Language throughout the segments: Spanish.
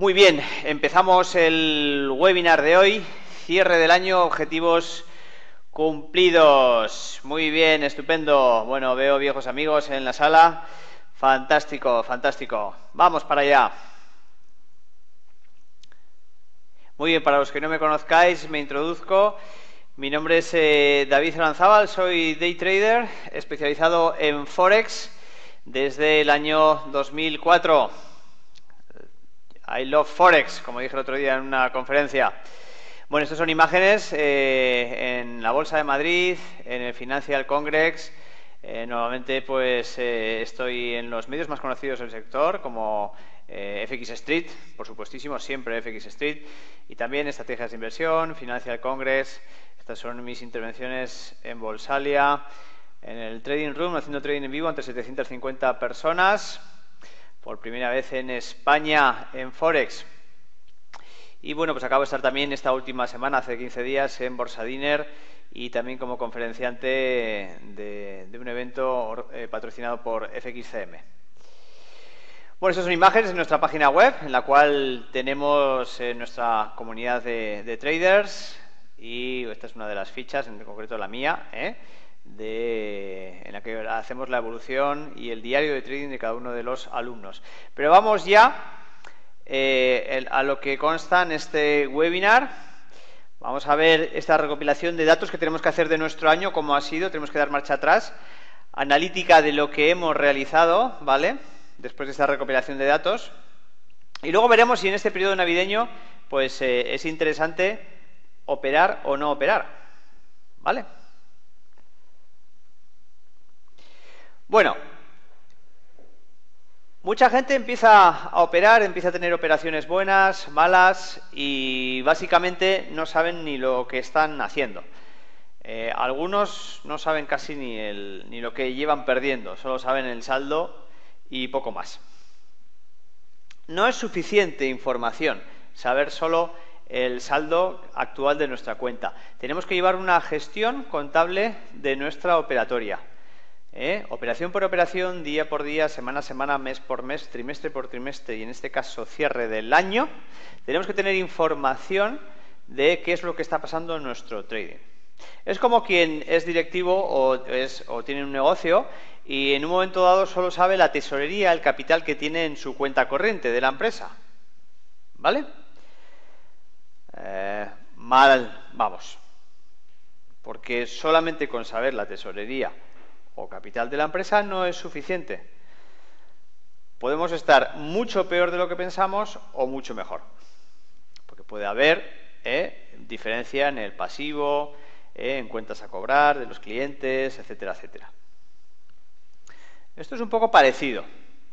Muy bien, empezamos el webinar de hoy, cierre del año, objetivos cumplidos. Muy bien, estupendo. Bueno, veo viejos amigos en la sala. Fantástico, fantástico. Vamos para allá. Muy bien, para los que no me conozcáis, me introduzco. Mi nombre es David Aranzábal, soy day trader, especializado en Forex desde el año 2004. I love Forex, como dije el otro día en una conferencia. Bueno, estas son imágenes en la Bolsa de Madrid, en el Financial Congress. Normalmente pues estoy en los medios más conocidos del sector, como FX Street, por supuestísimo, siempre FX Street, y también estrategias de inversión, Financial Congress. Estas son mis intervenciones en Bolsalia, en el Trading Room, haciendo trading en vivo ante 750 personas. Por primera vez en España en Forex. Y bueno, pues acabo de estar también esta última semana, hace 15 días, en Borsadiner y también como conferenciante de un evento patrocinado por FXCM. Bueno, estas son imágenes de nuestra página web, en la cual tenemos nuestra comunidad de traders, y esta es una de las fichas, en concreto la mía, en la que hacemos la evolución y el diario de trading de cada uno de los alumnos. Pero vamos ya a lo que consta en este webinar. Vamos a ver esta recopilación de datos que tenemos que hacer de nuestro año, cómo ha sido, tenemos que dar marcha atrás, analítica de lo que hemos realizado, ¿vale? Después de esta recopilación de datos. Y luego veremos si en este periodo navideño pues es interesante operar o no operar, ¿vale? Bueno, mucha gente empieza a operar, empieza a tener operaciones buenas, malas, y básicamente no saben ni lo que están haciendo. Algunos no saben casi ni lo que llevan perdiendo, solo saben el saldo y poco más. No es suficiente información saber solo el saldo actual de nuestra cuenta. Tenemos que llevar una gestión contable de nuestra operatoria. Operación por operación, día por día, semana a semana, mes por mes, trimestre por trimestre y en este caso cierre del año. Tenemos que tener información de qué es lo que está pasando en nuestro trading. Es como quien es directivo o tiene un negocio y en un momento dado solo sabe la tesorería, el capital que tiene en su cuenta corriente de la empresa. ¿Vale? Mal, vamos. Porque solamente con saber la tesorería o capital de la empresa no es suficiente. Podemos estar mucho peor de lo que pensamos o mucho mejor. Porque puede haber diferencia en el pasivo, en cuentas a cobrar de los clientes, etcétera, etcétera. Esto es un poco parecido.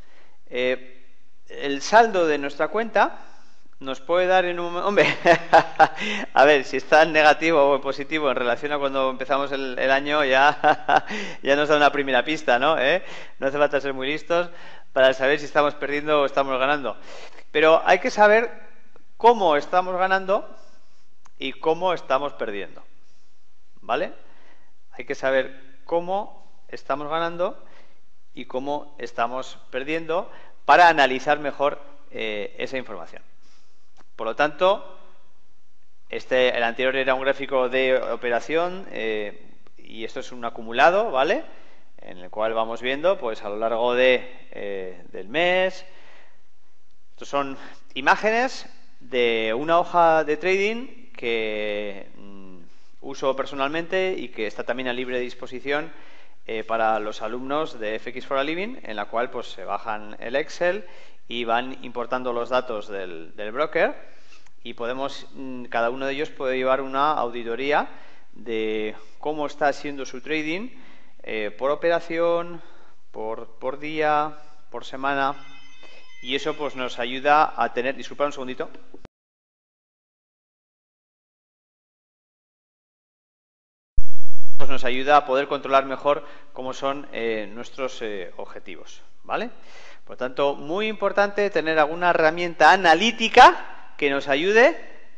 El saldo de nuestra cuenta nos puede dar en un... Hombre, a ver, si está en negativo o en positivo en relación a cuando empezamos el año, ya nos da una primera pista, ¿no? No hace falta ser muy listos para saber si estamos perdiendo o estamos ganando. Pero hay que saber cómo estamos ganando y cómo estamos perdiendo, ¿vale? Hay que saber cómo estamos ganando y cómo estamos perdiendo para analizar mejor esa información. Por lo tanto, el anterior era un gráfico de operación y esto es un acumulado, ¿vale? En el cual vamos viendo pues a lo largo del mes. Estos son imágenes de una hoja de trading que uso personalmente y que está también a libre disposición para los alumnos de FX for a Living, en la cual pues se bajan el Excel y van importando los datos del broker y cada uno de ellos puede llevar una auditoría de cómo está siendo su trading por operación, por día, por semana, y eso pues nos ayuda a tener... Disculpad un segundito. Pues nos ayuda a poder controlar mejor cómo son nuestros objetivos, ¿vale? Por lo tanto, muy importante tener alguna herramienta analítica que nos ayude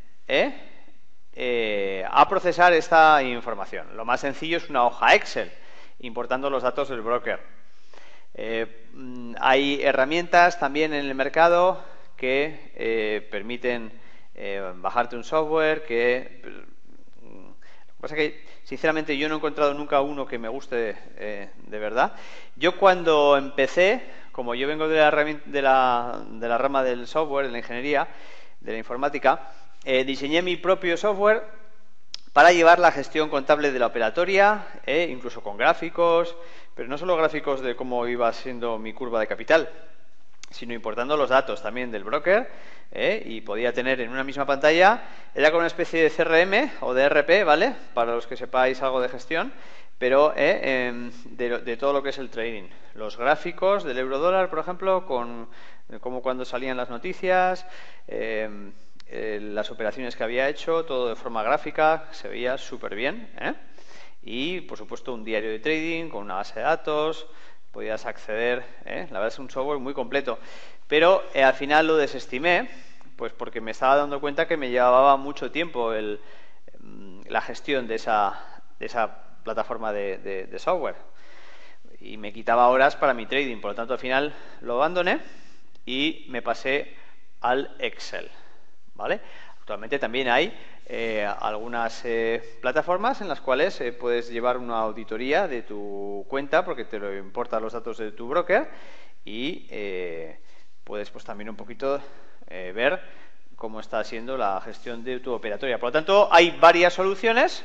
a procesar esta información. Lo más sencillo es una hoja Excel, importando los datos del broker. Hay herramientas también en el mercado que permiten bajarte un software, que... Lo que pasa es que, sinceramente, yo no he encontrado nunca uno que me guste de verdad. Yo cuando empecé, como yo vengo de la rama del software, de la ingeniería, de la informática, diseñé mi propio software para llevar la gestión contable de la operatoria, incluso con gráficos, pero no solo gráficos de cómo iba siendo mi curva de capital, sino importando los datos también del broker, y podía tener en una misma pantalla, era como una especie de CRM o de ERP, ¿vale? Para los que sepáis algo de gestión, pero de todo lo que es el trading. Los gráficos del euro-dólar, por ejemplo, con como cuando salían las noticias, las operaciones que había hecho, todo de forma gráfica, se veía súper bien, y, por supuesto, un diario de trading con una base de datos, podías acceder, la verdad es un software muy completo, pero al final lo desestimé, pues porque me estaba dando cuenta que me llevaba mucho tiempo la gestión de esa plataforma de software y me quitaba horas para mi trading, por lo tanto al final lo abandoné y me pasé al Excel, ¿vale? Actualmente también hay algunas plataformas en las cuales puedes llevar una auditoría de tu cuenta porque te lo importan los datos de tu broker y puedes pues también un poquito ver cómo está siendo la gestión de tu operatoria. Por lo tanto, hay varias soluciones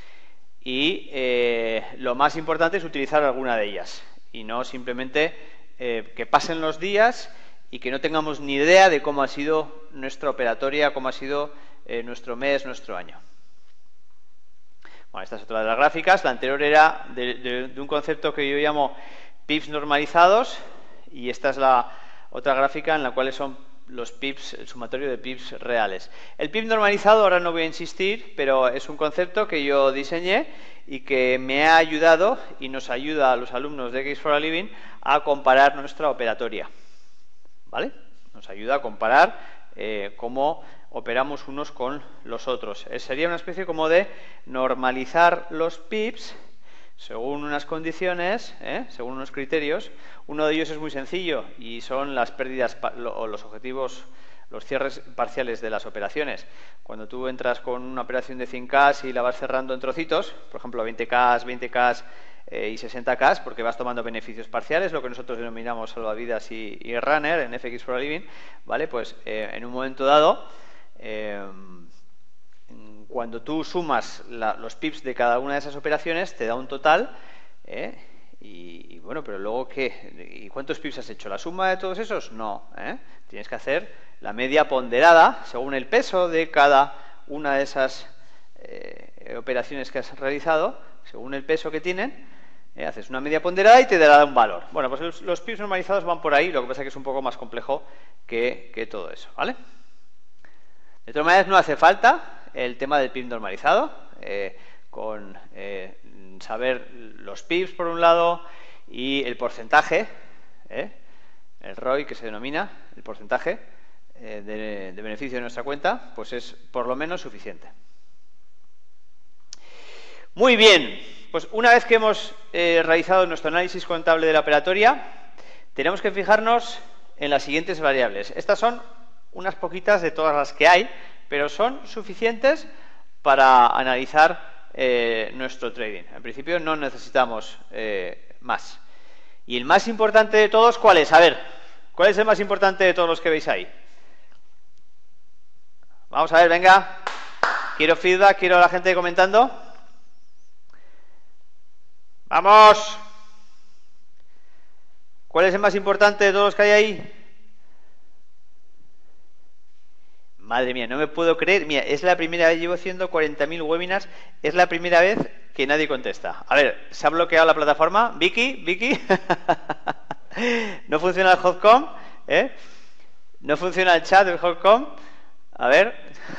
y lo más importante es utilizar alguna de ellas y no simplemente que pasen los días y que no tengamos ni idea de cómo ha sido nuestra operatoria, cómo ha sido nuestro mes, nuestro año. Bueno, esta es otra de las gráficas. La anterior era de un concepto que yo llamo pips normalizados y esta es la otra gráfica en la cual son los pips, el sumatorio de pips reales. El pip normalizado, ahora no voy a insistir, pero es un concepto que yo diseñé y que me ha ayudado y nos ayuda a los alumnos de X for a Living a comparar nuestra operatoria. ¿Vale? Nos ayuda a comparar cómo operamos unos con los otros. Sería una especie como de normalizar los pips según unas condiciones, según unos criterios. Uno de ellos es muy sencillo y son las pérdidas o los objetivos, los cierres parciales de las operaciones. Cuando tú entras con una operación de 100K y la vas cerrando en trocitos, por ejemplo 20K, 20K y 60K, porque vas tomando beneficios parciales, lo que nosotros denominamos salvavidas y runner en FX for a Living, ¿vale? Pues en un momento dado, cuando tú sumas los pips de cada una de esas operaciones, te da un total, y bueno, pero luego ¿qué? ¿Y cuántos pips has hecho? ¿La suma de todos esos? No, tienes que hacer la media ponderada según el peso de cada una de esas operaciones que has realizado, según el peso que tienen, haces una media ponderada y te dará un valor. Bueno, pues los pips normalizados van por ahí, lo que pasa es que es un poco más complejo que todo eso, ¿vale? De todas maneras, no hace falta el tema del pip normalizado, con saber los pips por un lado y el porcentaje, el ROI que se denomina, el porcentaje de beneficio de nuestra cuenta, pues es por lo menos suficiente. Muy bien, pues una vez que hemos realizado nuestro análisis contable de la operatoria, tenemos que fijarnos en las siguientes variables. Estas son unas poquitas de todas las que hay, pero son suficientes para analizar nuestro trading. En principio no necesitamos más. Y el más importante de todos, ¿cuál es? A ver, ¿cuál es el más importante de todos los que veis ahí? Vamos a ver, venga. Quiero feedback, quiero a la gente comentando. ¡Vamos! ¿Cuál es el más importante de todos los que hay ahí? Madre mía, no me puedo creer. Mira, es la primera vez, llevo haciendo 40.000 webinars, es la primera vez que nadie contesta. A ver, ¿se ha bloqueado la plataforma? Vicky. ¿No funciona el hotcom? ¿No funciona el chat del hotcom? A ver.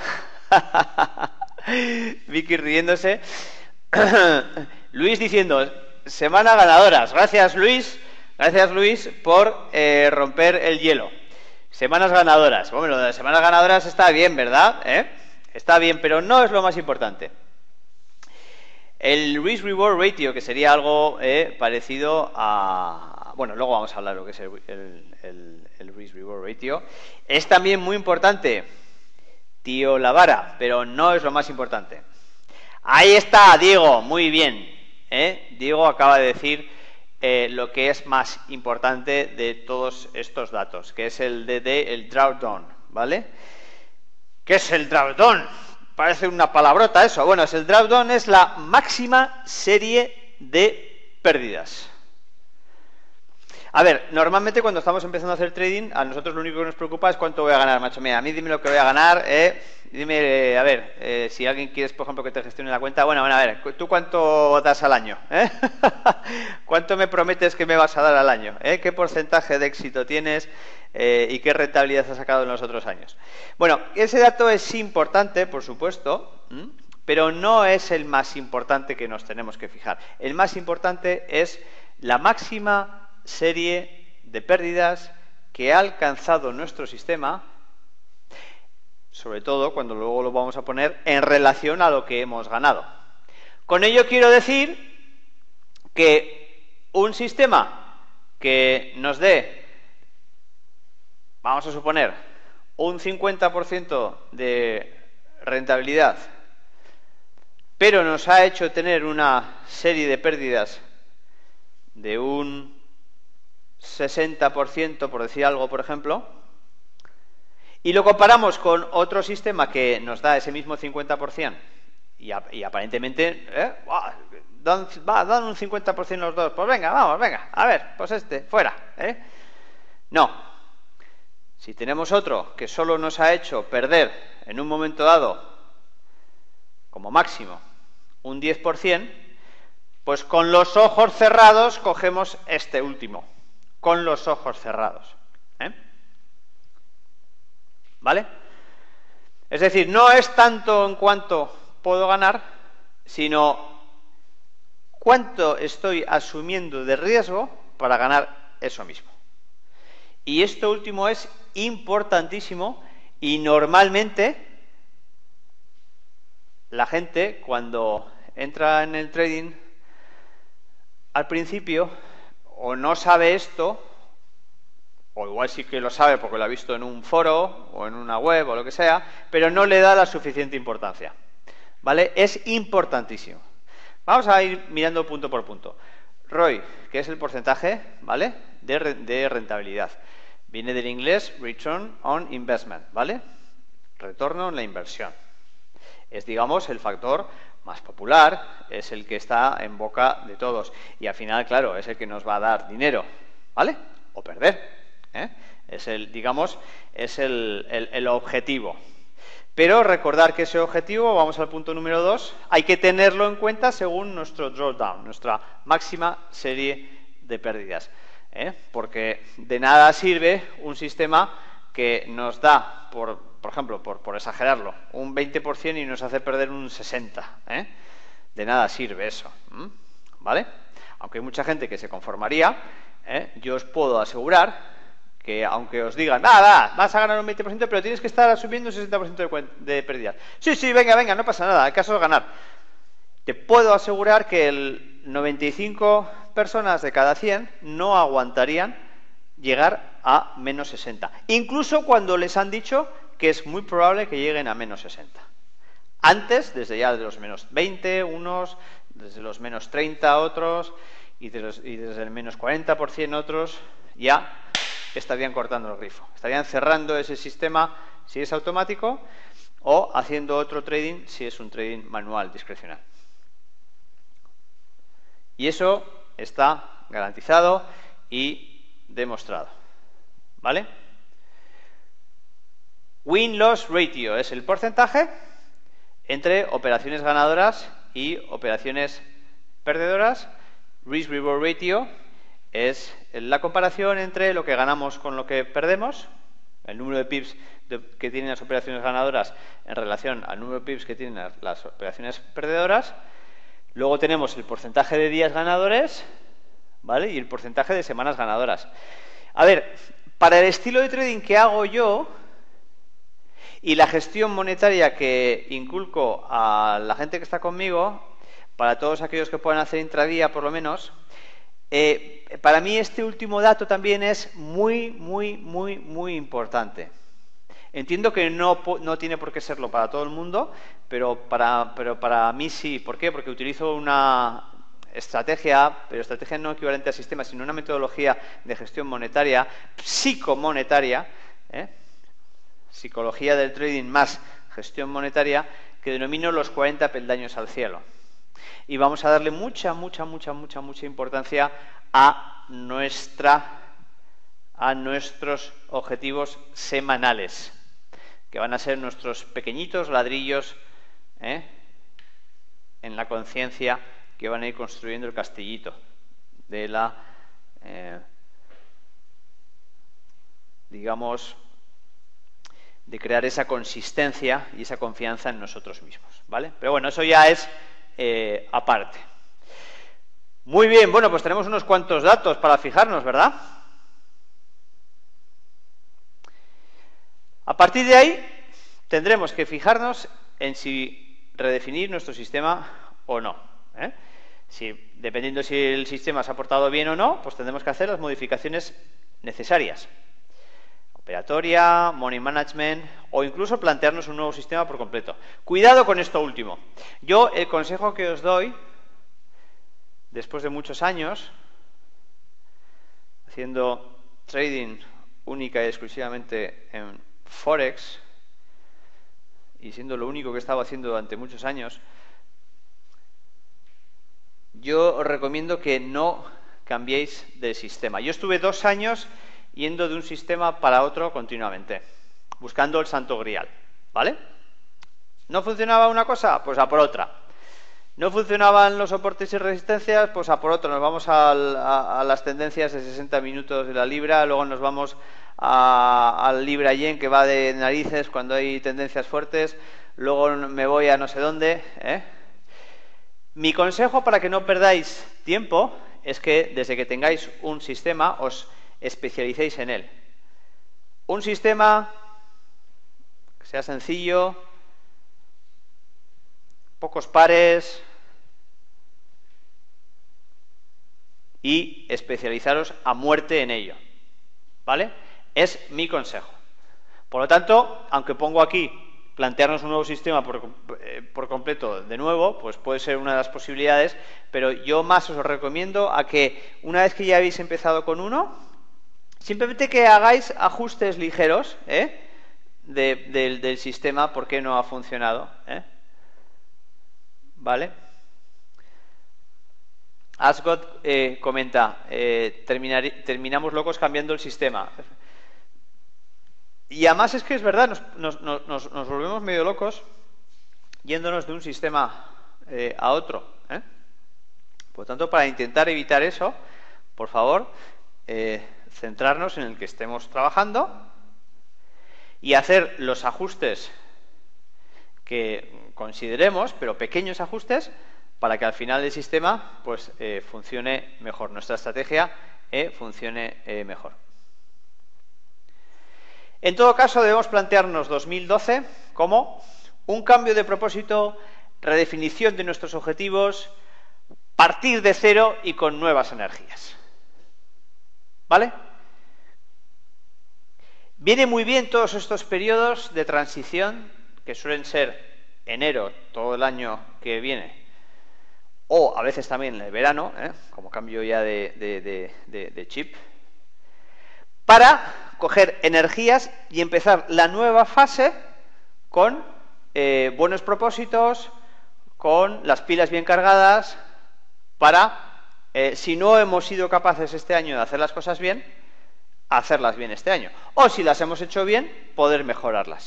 Vicky riéndose. Luis diciendo, semana ganadoras. Gracias, Luis. Gracias, Luis, por romper el hielo. Semanas ganadoras. Bueno, lo de las semanas ganadoras está bien, ¿verdad? Está bien, pero no es lo más importante. El Risk Reward Ratio, que sería algo parecido a Bueno, luego vamos a hablar de lo que es el risk-reward ratio. Es también muy importante, tío Lavara, pero no es lo más importante. Ahí está, Diego, muy bien. Diego acaba de decir lo que es más importante de todos estos datos, que es el el drawdown, ¿vale? ¿Qué es el drawdown? Parece una palabrota eso. Bueno, el drawdown es la máxima serie de pérdidas. A ver, normalmente cuando estamos empezando a hacer trading, a nosotros lo único que nos preocupa es cuánto voy a ganar, macho. Mira, a mí dime lo que voy a ganar, dime, a ver, si alguien quieres, por ejemplo, que te gestione la cuenta, bueno, a ver, ¿tú cuánto das al año? ¿Cuánto me prometes que me vas a dar al año? ¿Qué porcentaje de éxito tienes y qué rentabilidad has sacado en los otros años? Bueno, ese dato es importante, por supuesto, pero no es el más importante que nos tenemos que fijar. El más importante es la máxima serie de pérdidas que ha alcanzado nuestro sistema, sobre todo cuando luego lo vamos a poner en relación a lo que hemos ganado. Con ello quiero decir que un sistema que nos dé, vamos a suponer, un 50% de rentabilidad, pero nos ha hecho tener una serie de pérdidas de un 60%, por decir algo, por ejemplo, y lo comparamos con otro sistema que nos da ese mismo 50%, y aparentemente dan un 50% los dos, pues venga, vamos, venga, a ver, pues fuera, No. Si tenemos otro que solo nos ha hecho perder en un momento dado, como máximo, un 10%, pues con los ojos cerrados cogemos este último. Con los ojos cerrados. ¿Vale? Es decir, no es tanto en cuánto puedo ganar, sino cuánto estoy asumiendo de riesgo para ganar eso mismo. Y esto último es importantísimo y normalmente la gente cuando entra en el trading al principio o no sabe esto, o igual sí que lo sabe porque lo ha visto en un foro o en una web o lo que sea, pero no le da la suficiente importancia. ¿Vale? Es importantísimo. Vamos a ir mirando punto por punto. ROI, que es el porcentaje, ¿vale?, de rentabilidad. Viene del inglés Return on Investment, ¿vale? Retorno en la inversión. Es, digamos, el factor más popular, es el que está en boca de todos. Y al final, claro, es el que nos va a dar dinero, ¿vale? O perder, Es el, digamos, es el objetivo. Pero recordar que ese objetivo, vamos al punto número 2, hay que tenerlo en cuenta según nuestro drawdown, nuestra máxima serie de pérdidas. Porque de nada sirve un sistema que nos da, por ejemplo, por exagerarlo, un 20% y nos hace perder un 60%. De nada sirve eso. ¿Vale? Aunque hay mucha gente que se conformaría, yo os puedo asegurar que aunque os digan, vas a ganar un 20%, pero tienes que estar asumiendo un 60% de pérdidas. Sí, venga, no pasa nada, el caso es ganar. Te puedo asegurar que el 95 personas de cada 100 no aguantarían llegar a menos 60. Incluso cuando les han dicho que es muy probable que lleguen a menos 60. Antes, desde ya de los menos 20, unos, desde los menos 30 otros, y desde el menos 40% otros, ya estarían cortando el grifo. Estarían cerrando ese sistema si es automático o haciendo otro trading si es un trading manual, discrecional. Y eso está garantizado y demostrado. ¿Vale? Win-loss ratio es el porcentaje entre operaciones ganadoras y operaciones perdedoras. Risk-reward ratio es la comparación entre lo que ganamos con lo que perdemos, el número de pips que tienen las operaciones ganadoras en relación al número de pips que tienen las operaciones perdedoras. Luego tenemos el porcentaje de días ganadores, ¿vale?, y el porcentaje de semanas ganadoras. A ver, para el estilo de trading que hago yo y la gestión monetaria que inculco a la gente que está conmigo, para todos aquellos que puedan hacer intradía por lo menos, Para mí este último dato también es muy, muy, muy, muy importante. Entiendo que no tiene por qué serlo para todo el mundo, pero para mí sí. ¿Por qué? Porque utilizo una estrategia, pero estrategia no equivalente al sistema, sino una metodología de gestión monetaria, psicomonetaria, psicología del trading más gestión monetaria, que denomino los 40 peldaños al cielo. Y vamos a darle mucha importancia a nuestros objetivos semanales, que van a ser nuestros pequeñitos ladrillos en la conciencia que van a ir construyendo el castillito de la, digamos, de crear esa consistencia y esa confianza en nosotros mismos, ¿vale? Pero bueno, eso ya es aparte. Muy bien, bueno, pues tenemos unos cuantos datos para fijarnos, ¿verdad? A partir de ahí tendremos que fijarnos en si redefinir nuestro sistema o no, dependiendo si el sistema se ha portado bien o no, pues tendremos que hacer las modificaciones necesarias. Operatoria, money management o incluso plantearnos un nuevo sistema por completo. Cuidado con esto último. Yo el consejo que os doy, después de muchos años haciendo trading única y exclusivamente en Forex y siendo lo único que estaba haciendo durante muchos años, yo os recomiendo que no cambiéis de sistema. Yo estuve 2 años yendo de un sistema para otro continuamente, buscando el santo grial, ¿vale? ¿No funcionaba una cosa? Pues a por otra. ¿No funcionaban los soportes y resistencias? Pues a por otro. Nos vamos a las tendencias de 60 minutos de la libra, luego nos vamos al libra-yen, que va de narices cuando hay tendencias fuertes, luego me voy a no sé dónde. Mi consejo para que no perdáis tiempo es que desde que tengáis un sistema os especialicéis en él. Un sistema que sea sencillo, pocos pares y especializaros a muerte en ello, ¿vale? Es mi consejo. Por lo tanto, aunque pongo aquí plantearnos un nuevo sistema por completo de nuevo, pues puede ser una de las posibilidades, pero yo más os recomiendo a que una vez que ya habéis empezado con uno, simplemente que hagáis ajustes ligeros del sistema, por qué no ha funcionado, ¿vale? Ascot comenta, terminamos locos cambiando el sistema. Y además es que es verdad, nos volvemos medio locos yéndonos de un sistema a otro. Por lo tanto, para intentar evitar eso, por favor, centrarnos en el que estemos trabajando y hacer los ajustes que consideremos, pero pequeños ajustes, para que al final el sistema pues funcione mejor, nuestra estrategia funcione mejor. En todo caso, debemos plantearnos 2012 como un cambio de propósito, redefinición de nuestros objetivos, partir de cero y con nuevas energías. ¿Vale? Viene muy bien todos estos periodos de transición, que suelen ser enero, todo el año que viene, o a veces también el verano, como cambio ya de chip, para coger energías y empezar la nueva fase con buenos propósitos, con las pilas bien cargadas, para, si no hemos sido capaces este año de hacer las cosas bien, hacerlas bien este año. O si las hemos hecho bien, poder mejorarlas.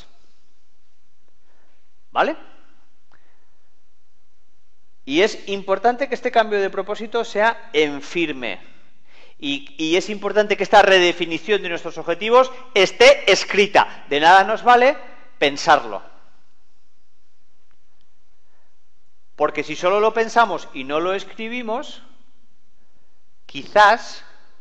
¿Vale? Y es importante que este cambio de propósito sea en firme. Y es importante que esta redefinición de nuestros objetivos esté escrita. De nada nos vale pensarlo. Porque si solo lo pensamos y no lo escribimos, quizás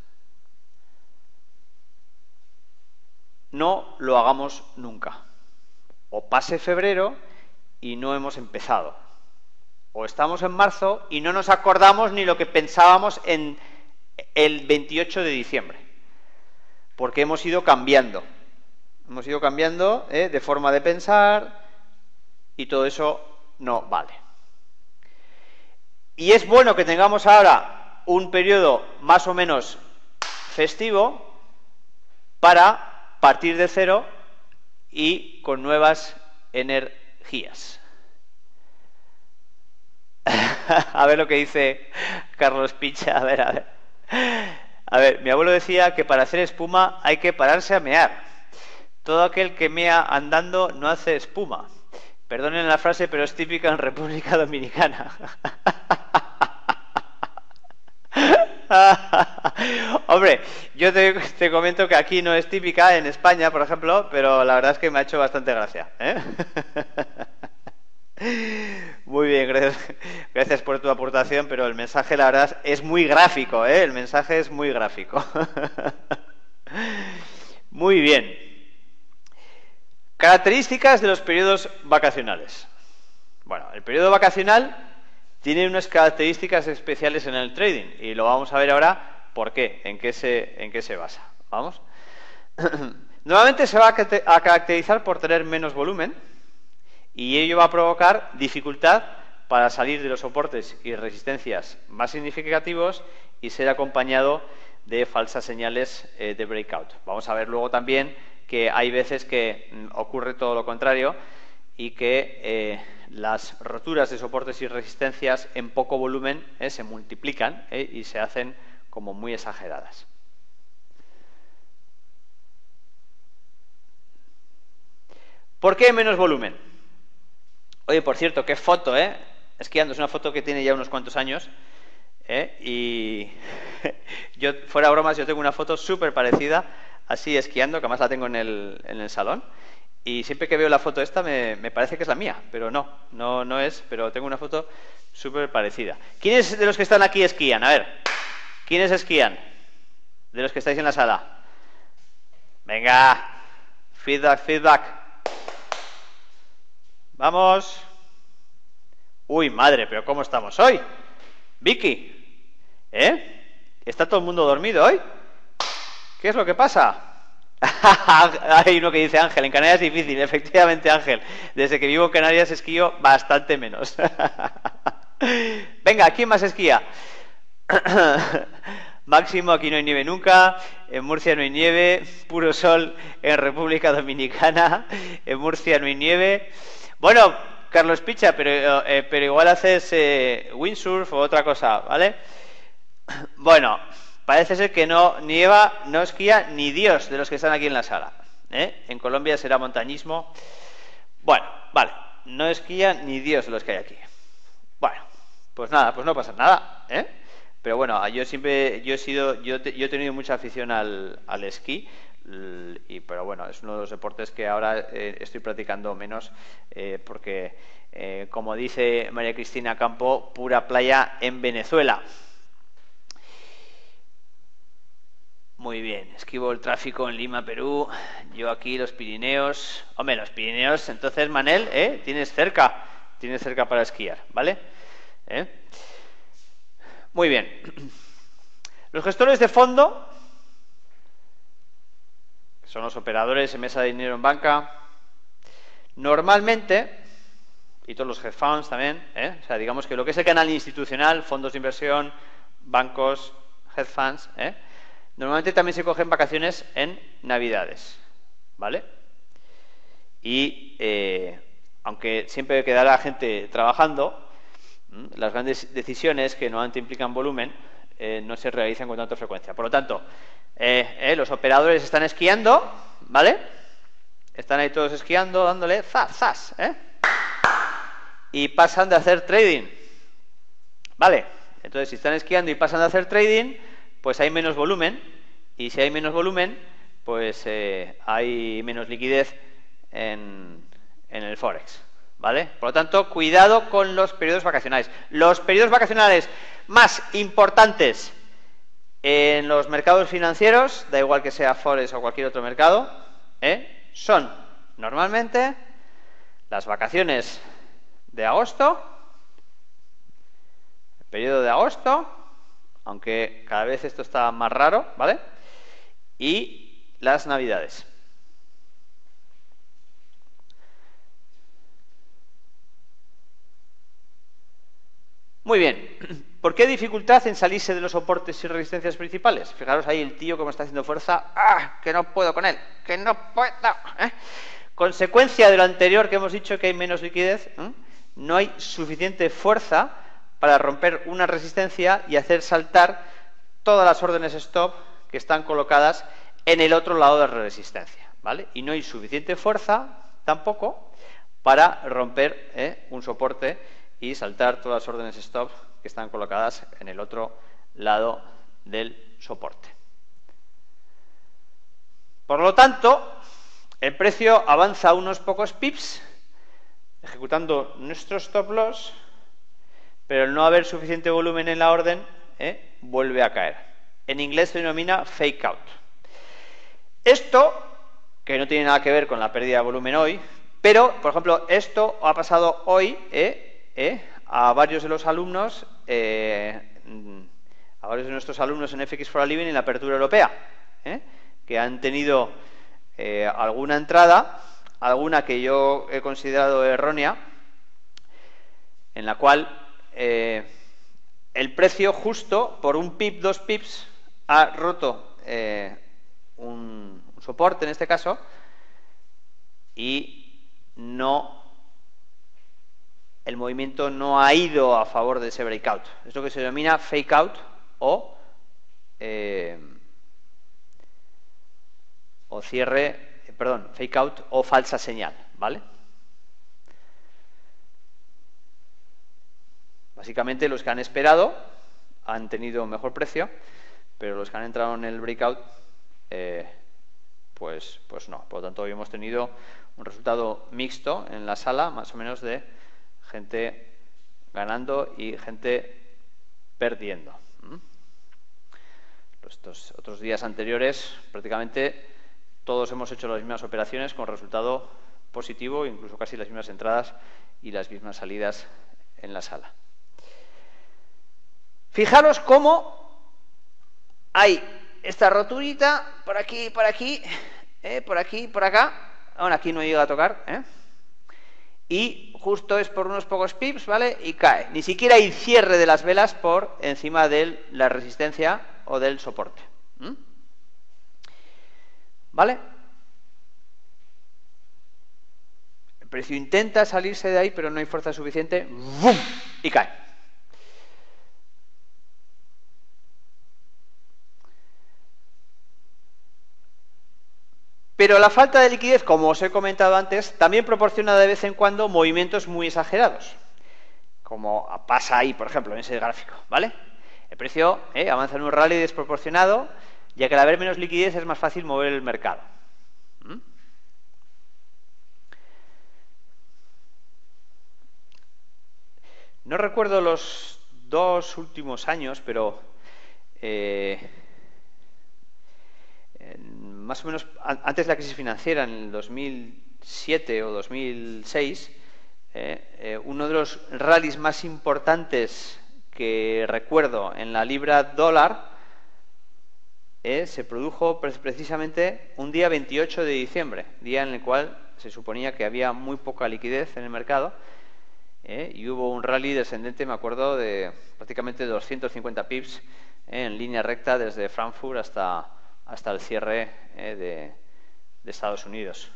no lo hagamos nunca. O pase febrero y no hemos empezado. O estamos en marzo y no nos acordamos ni lo que pensábamos en el 28 de diciembre, porque hemos ido cambiando de forma de pensar y todo eso no vale. Y es bueno que tengamos ahora un periodo más o menos festivo para partir de cero y con nuevas energías. A ver lo que dice Carlos Picha, a ver. A ver, mi abuelo decía que para hacer espuma hay que pararse a mear. Todo aquel que mea andando no hace espuma. Perdonen la frase, pero es típica en República Dominicana. Hombre, yo te comento que aquí no es típica, en España, por ejemplo, pero la verdad es que me ha hecho bastante gracia, ¿eh? Muy bien, gracias por tu aportación, pero el mensaje, la verdad, es muy gráfico, ¿eh? El mensaje es muy gráfico. Muy bien. Características de los periodos vacacionales. Bueno, el periodo vacacional tiene unas características especiales en el trading y lo vamos a ver ahora por qué, en qué se basa. ¿Vamos? Normalmente se va a caracterizar por tener menos volumen y ello va a provocar dificultad para salir de los soportes y resistencias más significativos y ser acompañado de falsas señales de breakout. Vamos a ver luego también que hay veces que ocurre todo lo contrario y que las roturas de soportes y resistencias en poco volumen se multiplican y se hacen como muy exageradas. ¿Por qué menos volumen? Oye, por cierto, qué foto, esquiando, es una foto que tiene ya unos cuantos años, y yo, fuera bromas, yo tengo una foto súper parecida, así esquiando, que además la tengo en el salón, y siempre que veo la foto esta me parece que es la mía, pero no es, pero tengo una foto súper parecida. ¿Quiénes de los que están aquí esquían? A ver, ¿quiénes esquían? De los que estáis en la sala. Venga, feedback. Vamos. Uy, madre, pero ¿cómo estamos hoy? Vicky, ¿está todo el mundo dormido hoy? ¿Qué es lo que pasa? Hay uno que dice Ángel, en Canarias es difícil, efectivamente Ángel. Desde que vivo en Canarias esquío bastante menos. Venga, ¿quién más esquía? Máximo, aquí no hay nieve nunca, en Murcia no hay nieve, puro sol en República Dominicana, en Murcia no hay nieve. Bueno, Carlos Picha, pero igual haces windsurf o otra cosa, ¿vale? Bueno, parece ser que no nieva, no esquía ni Dios de los que están aquí en la sala. En Colombia será montañismo. Bueno, vale, no esquía ni Dios de los que hay aquí. Bueno, pues nada, pues no pasa nada, Pero bueno, yo he tenido mucha afición al esquí, pero bueno, es uno de los deportes que ahora estoy practicando menos, porque, como dice María Cristina Campo, pura playa en Venezuela. Muy bien, esquivo el tráfico en Lima, Perú, yo aquí los Pirineos. Hombre, los Pirineos, entonces, Manel, tienes cerca para esquiar, ¿vale? Muy bien. Los gestores de fondo, que son los operadores en mesa de dinero en banca, normalmente, y todos los hedge funds también, o sea, digamos que lo que es el canal institucional, fondos de inversión, bancos, hedge funds, normalmente también se cogen vacaciones en Navidades, ¿vale? Y aunque siempre quedará la gente trabajando, las grandes decisiones que normalmente implican volumen no se realizan con tanta frecuencia. Por lo tanto, los operadores están esquiando, ¿vale? Están ahí todos esquiando, dándole zas, y pasan de hacer trading, ¿vale? Entonces, si están esquiando y pasan de hacer trading, pues hay menos volumen, y si hay menos volumen, pues hay menos liquidez en el Forex, ¿vale? Por lo tanto, cuidado con los periodos vacacionales. Los periodos vacacionales más importantes en los mercados financieros, da igual que sea Forex o cualquier otro mercado, son normalmente las vacaciones de agosto, el periodo de agosto, aunque cada vez esto está más raro, ¿vale? Y las navidades. Muy bien. ¿Por qué dificultad en salirse de los soportes y resistencias principales? Fijaros ahí el tío como está haciendo fuerza. ¡Ah! Que no puedo con él. Que no puedo. Consecuencia de lo anterior que hemos dicho, que hay menos liquidez. No hay suficiente fuerza para romper una resistencia y hacer saltar todas las órdenes stop que están colocadas en el otro lado de la resistencia, ¿vale? Y no hay suficiente fuerza tampoco para romper un soporte y saltar todas las órdenes stop que están colocadas en el otro lado del soporte. Por lo tanto, el precio avanza unos pocos pips ejecutando nuestro stop loss, pero al no haber suficiente volumen en la orden, vuelve a caer. En inglés se denomina fake out. Esto, que no tiene nada que ver con la pérdida de volumen hoy, pero, por ejemplo, esto ha pasado hoy a varios de los alumnos, a varios de nuestros alumnos en FX for a Living en la apertura europea, que han tenido alguna entrada, alguna que yo he considerado errónea, en la cual el precio justo por un pip, 2 pips, ha roto un soporte en este caso y el movimiento no ha ido a favor de ese breakout. Es lo que se denomina fake out o fake out o falsa señal, ¿vale? Básicamente los que han esperado han tenido mejor precio, pero los que han entrado en el breakout, pues no. Por lo tanto, hoy hemos tenido un resultado mixto en la sala, más o menos de gente ganando y gente perdiendo. Estos otros días anteriores, prácticamente todos hemos hecho las mismas operaciones con resultado positivo, incluso casi las mismas entradas y las mismas salidas en la sala. Fijaros cómo hay esta roturita por aquí, por aquí, por aquí, por acá. Bueno, aquí no llega a tocar, y justo es por unos pocos pips, ¿vale? Y cae. Ni siquiera hay cierre de las velas por encima de la resistencia o del soporte. ¿Vale? El precio intenta salirse de ahí, pero no hay fuerza suficiente. ¡Bum! Y cae. Pero la falta de liquidez, como os he comentado antes, también proporciona de vez en cuando movimientos muy exagerados, como pasa ahí, por ejemplo, en ese gráfico, ¿vale? El precio avanza en un rally desproporcionado, ya que al haber menos liquidez es más fácil mover el mercado. No recuerdo los 2 últimos años, pero más o menos antes de la crisis financiera, en el 2007 o 2006, uno de los rallies más importantes que recuerdo en la libra dólar se produjo precisamente un día 28 de diciembre, día en el cual se suponía que había muy poca liquidez en el mercado, y hubo un rally descendente, me acuerdo, de prácticamente 250 pips en línea recta desde Frankfurt hasta el cierre de Estados Unidos.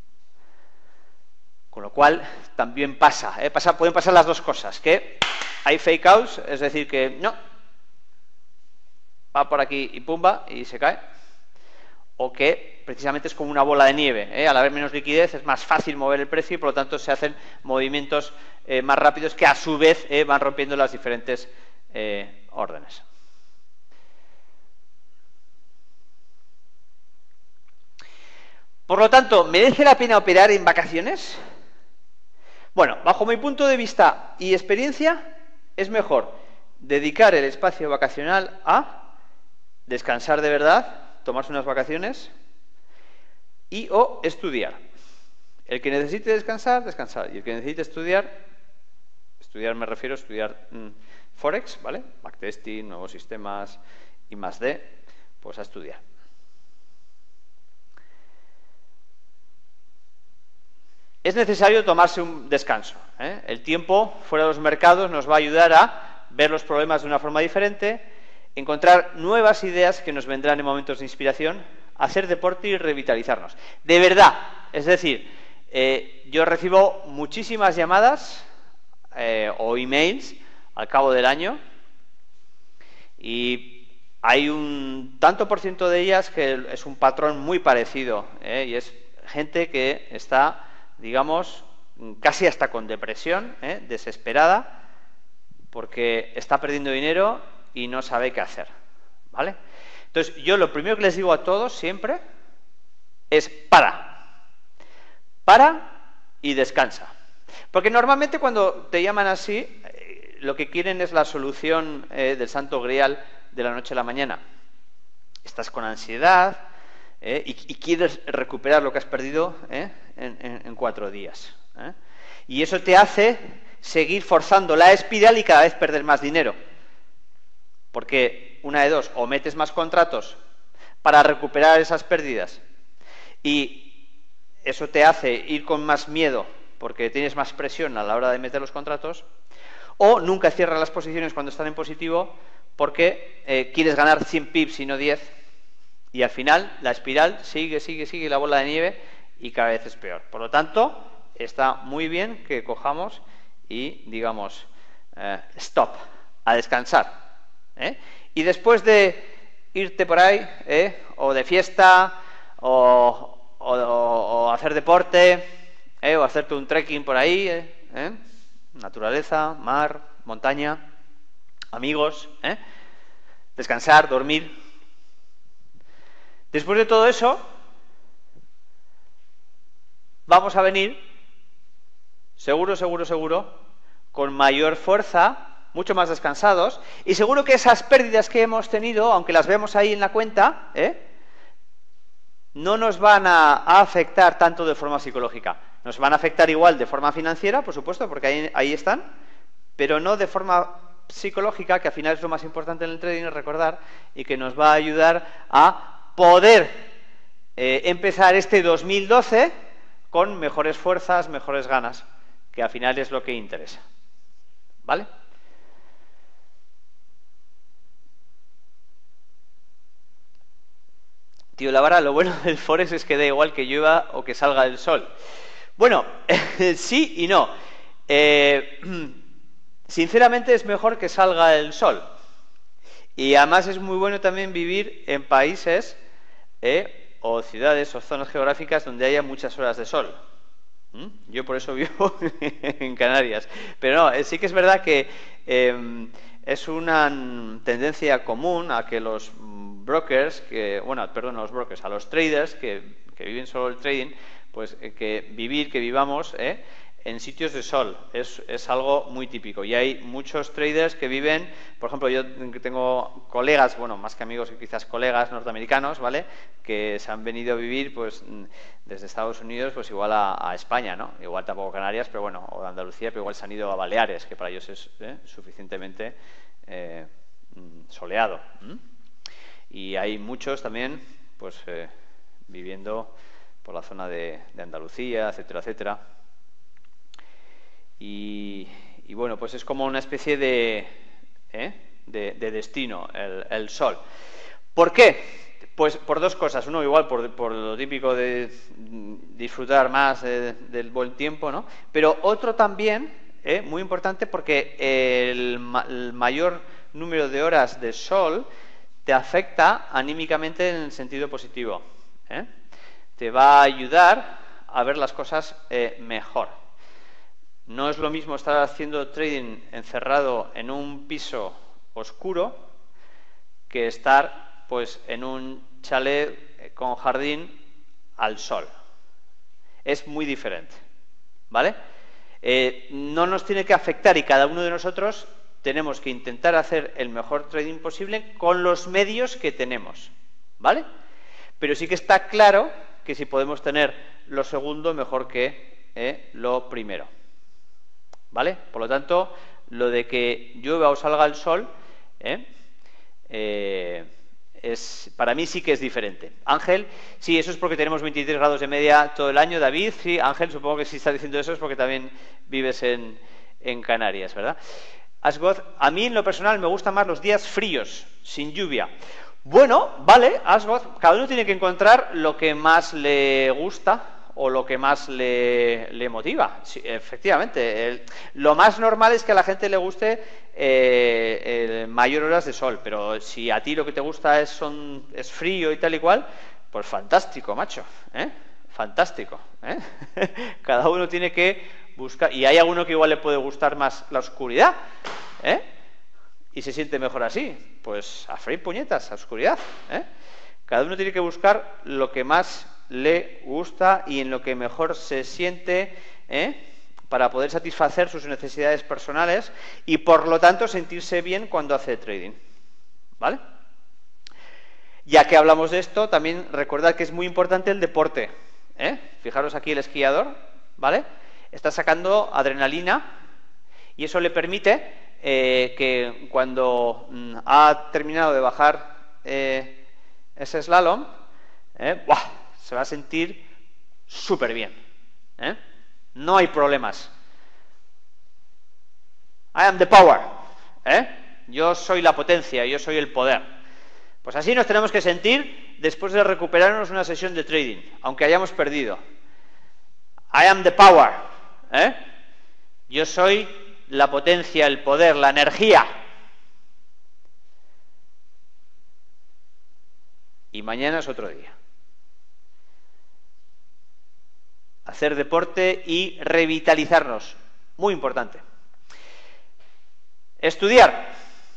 Con lo cual, también pueden pasar las dos cosas, que hay fake outs, es decir, que no, va por aquí y pumba, y se cae, o que precisamente es como una bola de nieve, al haber menos liquidez es más fácil mover el precio y por lo tanto se hacen movimientos más rápidos que a su vez van rompiendo las diferentes órdenes. Por lo tanto, ¿merece la pena operar en vacaciones? Bueno, bajo mi punto de vista y experiencia, es mejor dedicar el espacio vacacional a descansar de verdad, tomarse unas vacaciones o estudiar. El que necesite descansar, descansar. Y el que necesite estudiar me refiero a estudiar Forex, ¿vale? Backtesting, nuevos sistemas, I+D, pues a estudiar. Es necesario tomarse un descanso, ¿eh? El tiempo fuera de los mercados nos va a ayudar a ver los problemas de una forma diferente, encontrar nuevas ideas que nos vendrán en momentos de inspiración, hacer deporte y revitalizarnos. De verdad, es decir, yo recibo muchísimas llamadas o emails al cabo del año y hay un tanto por ciento de ellas que es un patrón muy parecido, y es gente que está, digamos, casi hasta con depresión, desesperada, porque está perdiendo dinero y no sabe qué hacer, ¿vale? Entonces, yo lo primero que les digo a todos siempre es para y descansa. Porque normalmente cuando te llaman así, lo que quieren es la solución del santo grial de la noche a la mañana. Estás con ansiedad y quieres recuperar lo que has perdido en 4 días. Y eso te hace seguir forzando la espiral y cada vez perder más dinero. Porque una de dos, o metes más contratos para recuperar esas pérdidas y eso te hace ir con más miedo porque tienes más presión a la hora de meter los contratos, o nunca cierras las posiciones cuando están en positivo porque quieres ganar 100 pips y no 10 y al final la espiral sigue la bola de nieve y cada vez es peor. Por lo tanto, está muy bien que cojamos y digamos stop, a descansar. Y después de irte por ahí, o de fiesta, o hacer deporte, o hacerte un trekking por ahí, naturaleza, mar, montaña, amigos, descansar, dormir. Después de todo eso, vamos a venir, seguro, con mayor fuerza, mucho más descansados, y seguro que esas pérdidas que hemos tenido, aunque las vemos ahí en la cuenta, no nos van a afectar tanto de forma psicológica. Nos van a afectar igual de forma financiera, por supuesto, porque ahí están, pero no de forma psicológica, que al final es lo más importante en el trading, es recordar, y que nos va a ayudar a poder empezar este 2012 con mejores fuerzas, mejores ganas, que al final es lo que interesa. ¿Vale? Tío Lavara, lo bueno del Forex es que da igual que llueva o que salga el sol. Bueno, sí y no. Sinceramente es mejor que salga el sol. Y además es muy bueno también vivir en países o ciudades o zonas geográficas donde haya muchas horas de sol. Yo por eso vivo en Canarias. Pero no, sí que es verdad que es una tendencia común a que los brokers, a los traders que viven solo el trading, pues que vivamos en sitios de sol es algo muy típico. Y hay muchos traders que viven, por ejemplo, yo tengo colegas, bueno, más que amigos, quizás colegas norteamericanos, ¿vale?, que se han venido a vivir pues desde Estados Unidos pues igual a España, ¿no? Igual tampoco Canarias, pero bueno, o de Andalucía, pero igual se han ido a Baleares, que para ellos es suficientemente soleado. Y hay muchos también pues viviendo por la zona de Andalucía, etcétera, etcétera. Y bueno, pues es como una especie de destino, el sol. ¿Por qué? Pues por dos cosas. Uno, igual por lo típico de disfrutar más del buen tiempo, ¿no? Pero otro también, muy importante, porque el mayor número de horas de sol te afecta anímicamente en el sentido positivo. Te va a ayudar a ver las cosas mejor. No es lo mismo estar haciendo trading encerrado en un piso oscuro que estar pues en un chalet con jardín al sol. Es muy diferente, ¿vale? No nos tiene que afectar y cada uno de nosotros tenemos que intentar hacer el mejor trading posible con los medios que tenemos, ¿vale? Pero sí que está claro que si podemos tener lo segundo mejor que lo primero, ¿vale? Por lo tanto, lo de que llueva o salga el sol, para mí sí que es diferente. Ángel, sí, eso es porque tenemos 23 grados de media todo el año. David, sí, Ángel, supongo que si estás diciendo eso es porque también vives en Canarias, ¿verdad? Asgoth, a mí en lo personal me gustan más los días fríos, sin lluvia. Bueno, vale, Asgoth, cada uno tiene que encontrar lo que más le gusta o lo que más le motiva. Sí, efectivamente, lo más normal es que a la gente le guste mayor horas de sol, pero si a ti lo que te gusta es frío y tal y cual, pues fantástico, macho, fantástico, Cada uno tiene que buscar, y hay alguno que igual le puede gustar más la oscuridad, y se siente mejor así, pues a freír puñetas, a oscuridad, Cada uno tiene que buscar lo que más le gusta y en lo que mejor se siente, para poder satisfacer sus necesidades personales y por lo tanto sentirse bien cuando hace trading, ¿vale? Ya que hablamos de esto, también recordad que es muy importante el deporte, Fijaros aquí el esquiador, ¿vale? Está sacando adrenalina y eso le permite que cuando ha terminado de bajar ese slalom, ¡buah!, se va a sentir súper bien, No hay problemas. I am the power, Yo soy la potencia, yo soy el poder. Pues así nos tenemos que sentir después de recuperarnos una sesión de trading, aunque hayamos perdido. I am the power, Yo soy la potencia, el poder, la energía. Y mañana es otro día. Hacer deporte y revitalizarnos, muy importante. Estudiar.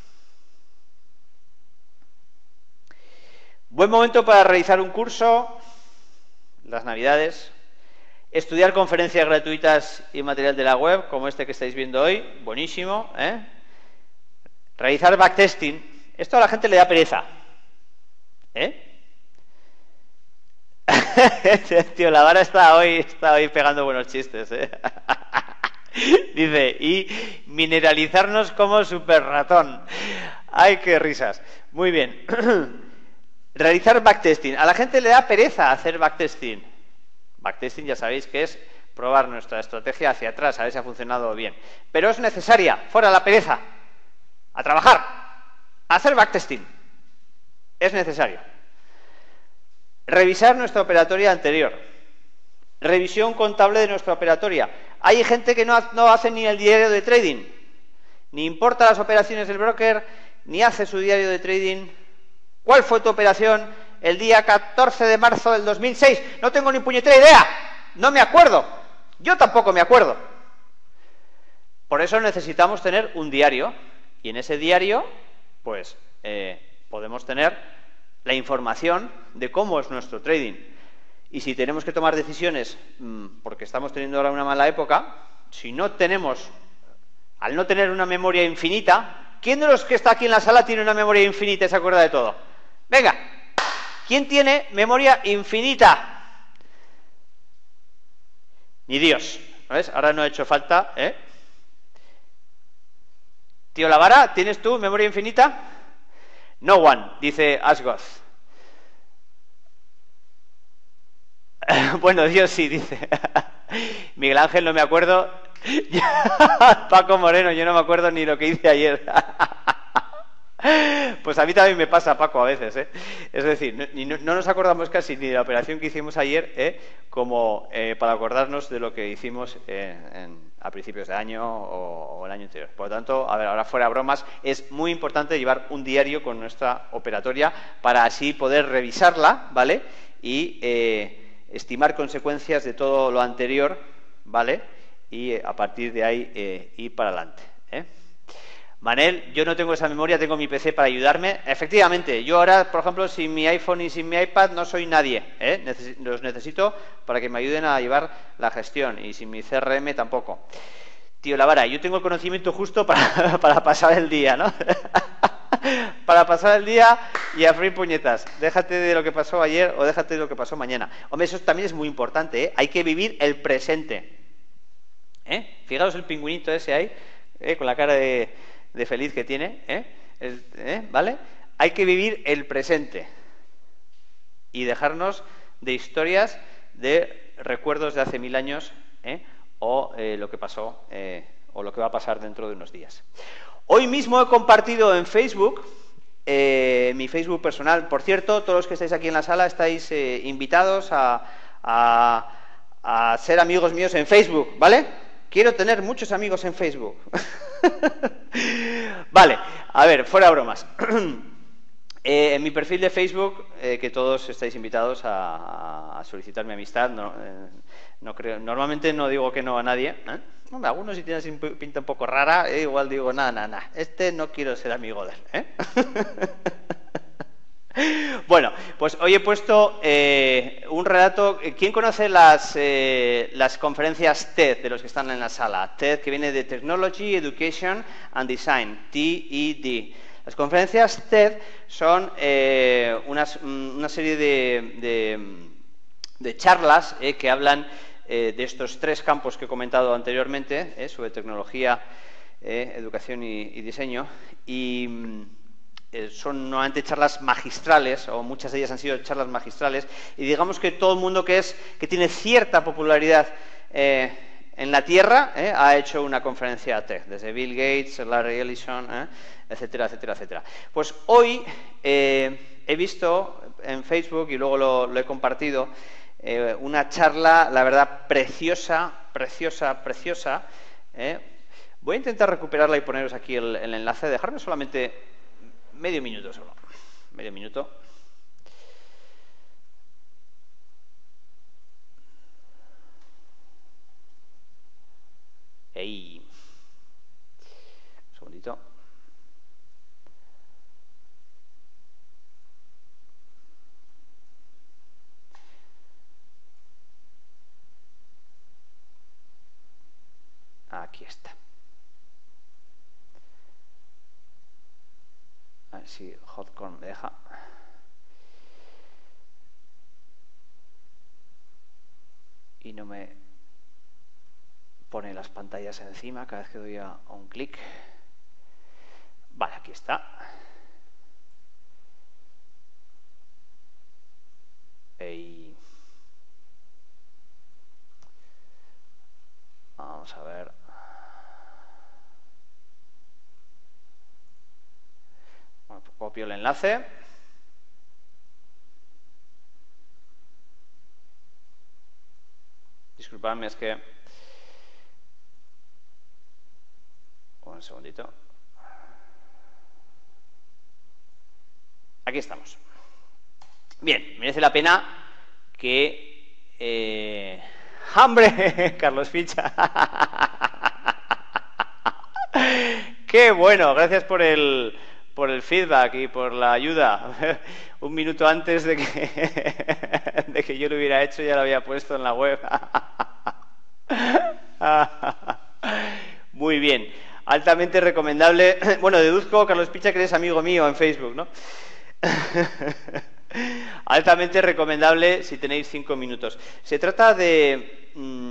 Buen momento para realizar un curso, las Navidades. Estudiar conferencias gratuitas y material de la web, como este que estáis viendo hoy, buenísimo, Realizar backtesting. Esto a la gente le da pereza, Tío, la vara está hoy pegando buenos chistes, Dice, y mineralizarnos como super ratón. ¡Ay, qué risas! Muy bien. Realizar backtesting. A la gente le da pereza hacer backtesting. Backtesting ya sabéis que es probar nuestra estrategia hacia atrás, a ver si ha funcionado bien. Pero es necesaria, fuera la pereza. A trabajar, a hacer backtesting. Es necesario. Revisar nuestra operatoria anterior. Revisión contable de nuestra operatoria. Hay gente que no hace ni el diario de trading, ni importa las operaciones del broker, ni hace su diario de trading. ¿Cuál fue tu operación el día 14 de marzo del 2006? No tengo ni puñetera idea. No me acuerdo. Yo tampoco me acuerdo. Por eso necesitamos tener un diario. Y en ese diario, pues, podemos tener la información de cómo es nuestro trading. Y si tenemos que tomar decisiones, porque estamos teniendo ahora una mala época, al no tener una memoria infinita, ¿quién de los que está aquí en la sala tiene una memoria infinita y se acuerda de todo? Venga, ¿quién tiene memoria infinita? Ni Dios, ¿ves? Ahora no ha hecho falta, Tío Lavara, ¿tienes tú memoria infinita? No one, dice Asgoth. Bueno, Dios sí, dice. Miguel Ángel, no me acuerdo. Paco Moreno, yo no me acuerdo ni lo que hice ayer. Pues a mí también me pasa, Paco, a veces, Es decir, no nos acordamos casi ni de la operación que hicimos ayer, como para acordarnos de lo que hicimos a principios de año o el año anterior. Por lo tanto, a ver, ahora fuera bromas, es muy importante llevar un diario con nuestra operatoria para así poder revisarla, ¿vale? Y estimar consecuencias de todo lo anterior, ¿vale? Y a partir de ahí ir para adelante, Manel, yo no tengo esa memoria, tengo mi PC para ayudarme. Efectivamente, yo ahora, por ejemplo, sin mi iPhone y sin mi iPad no soy nadie, los necesito para que me ayuden a llevar la gestión y sin mi CRM tampoco. Tío Lavara, yo tengo el conocimiento justo para pasar el día, ¿no? Para pasar el día y a freír puñetas. Déjate de lo que pasó ayer o déjate de lo que pasó mañana. Hombre, eso también es muy importante, Hay que vivir el presente, Fijaros el pingüinito ese ahí, con la cara de feliz que tiene, ¿vale? Hay que vivir el presente y dejarnos de historias de recuerdos de hace 1000 años, o lo que pasó, o lo que va a pasar dentro de unos días. Hoy mismo he compartido en Facebook, mi Facebook personal. Por cierto, todos los que estáis aquí en la sala estáis invitados a ser amigos míos en Facebook, ¿vale? Quiero tener muchos amigos en Facebook. Vale, a ver, fuera bromas. En mi perfil de Facebook, que todos estáis invitados a solicitar mi amistad, no creo, normalmente no digo que no a nadie, Hombre, algunos si tienen pinta un poco rara, igual digo, nada, este no quiero ser amigo de él, Bueno, pues hoy he puesto un relato. ¿Quién conoce las conferencias TED de los que están en la sala? TED, que viene de Technology, Education and Design, TED. Las conferencias TED son una serie de charlas que hablan de estos 3 campos que he comentado anteriormente, sobre tecnología, educación y diseño, y son normalmente charlas magistrales, o muchas de ellas han sido charlas magistrales, y digamos que todo el mundo que tiene cierta popularidad en la Tierra ha hecho una conferencia TED, desde Bill Gates, Larry Ellison, etcétera, etcétera, etcétera. Pues hoy he visto en Facebook, y luego lo he compartido, una charla, la verdad, preciosa. Voy a intentar recuperarla y poneros aquí el enlace, dejarme solamente medio minuto solo. Medio minuto. ¡Ey! Un segundito. Aquí está. A ver si Hotcorn me deja. Y no me pone las pantallas encima cada vez que doy a un clic. Vale, aquí está. Y vamos a ver. Bueno, pues copio el enlace. Disculpadme, es que... Un segundito. Aquí estamos. Bien, merece la pena que... ¡Hambre! Carlos Ficha. ¡Qué bueno! Gracias por el feedback y por la ayuda. Un minuto antes de que yo lo hubiera hecho, ya lo había puesto en la web. Muy bien. Altamente recomendable. Bueno, deduzco, Carlos Picha, que eres amigo mío en Facebook, ¿no? Altamente recomendable si tenéis 5 minutos. Se trata de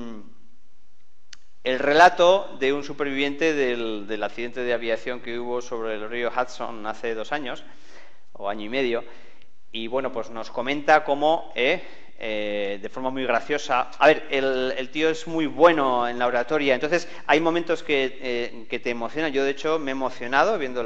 el relato de un superviviente del accidente de aviación que hubo sobre el río Hudson hace 2 años, o año y medio, y bueno, pues nos comenta cómo, de forma muy graciosa, a ver, el tío es muy bueno en la oratoria, entonces hay momentos que te emocionan. Yo de hecho me he emocionado viendo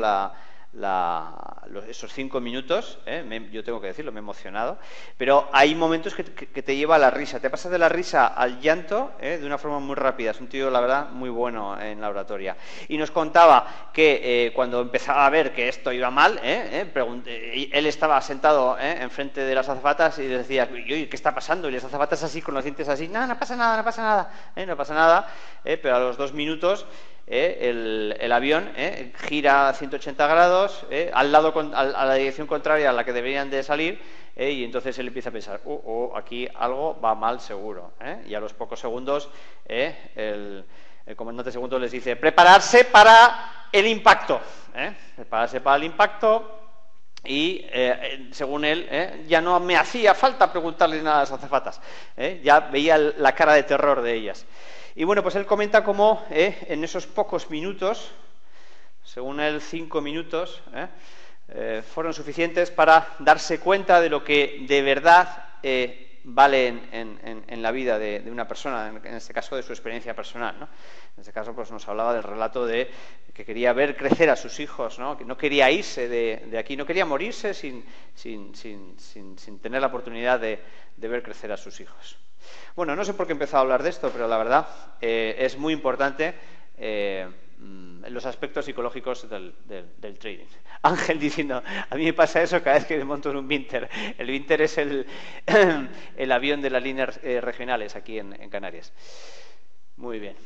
esos 5 minutos, yo tengo que decirlo, me he emocionado, pero hay momentos que te lleva a la risa, te pasas de la risa al llanto de una forma muy rápida. Es un tío, la verdad, muy bueno en la oratoria. Y nos contaba que cuando empezaba a ver que esto iba mal, él estaba sentado enfrente de las azafatas y les decía, ¿qué está pasando? Y las azafatas así, con los dientes así, no pasa nada, no pasa nada, pero a los 2 minutos el avión gira a 180 grados al lado a la dirección contraria a la que deberían de salir, y entonces él empieza a pensar, aquí algo va mal seguro, y a los pocos segundos el comandante segundo les dice, prepararse para el impacto, prepararse para el impacto. Y según él, ya no me hacía falta preguntarle nada a las azafatas, ya veía la cara de terror de ellas. Y bueno, pues él comenta cómo en esos pocos minutos, según él 5 minutos, fueron suficientes para darse cuenta de lo que de verdad vale en la vida de una persona, en este caso de su experiencia personal, ¿no? En este caso pues nos hablaba del relato de que quería ver crecer a sus hijos, ¿no? Que no quería irse de aquí, no quería morirse sin tener la oportunidad de ver crecer a sus hijos. Bueno, no sé por qué he empezado a hablar de esto, pero la verdad es muy importante los aspectos psicológicos del trading. Ángel diciendo, a mí me pasa eso cada vez que monto en un Vinter. El Vinter es el avión de las líneas regionales aquí en Canarias. Muy bien.